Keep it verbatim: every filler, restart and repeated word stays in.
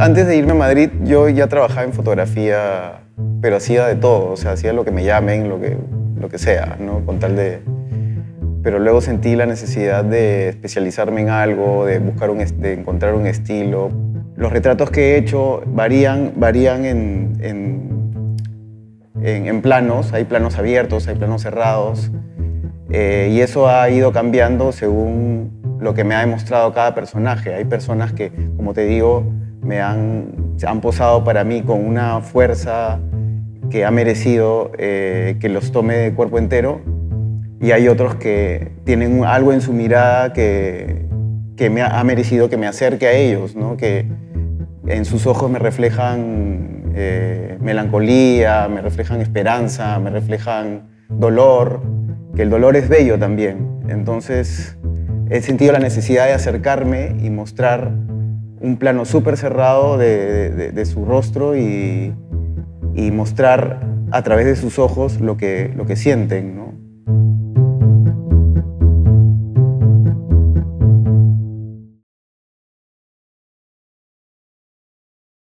antes de irme a Madrid, yo ya trabajaba en fotografía, pero hacía de todo, o sea, hacía lo que me llamen, lo que, lo que sea, ¿no? Con tal de... Pero luego sentí la necesidad de especializarme en algo, de buscar un, de encontrar un estilo. Los retratos que he hecho varían, varían en, en, en, en planos, hay planos abiertos, hay planos cerrados, eh, y eso ha ido cambiando según lo que me ha demostrado cada personaje. Hay personas que, como te digo, me han, han posado para mí con una fuerza que ha merecido eh, que los tome de cuerpo entero, y hay otros que tienen algo en su mirada que, que me ha, ha merecido que me acerque a ellos, ¿no? Que en sus ojos me reflejan eh, melancolía, me reflejan esperanza, me reflejan dolor, que el dolor es bello también. Entonces he sentido la necesidad de acercarme y mostrar un plano súper cerrado de, de, de su rostro y, y mostrar a través de sus ojos lo que, lo que sienten, ¿no?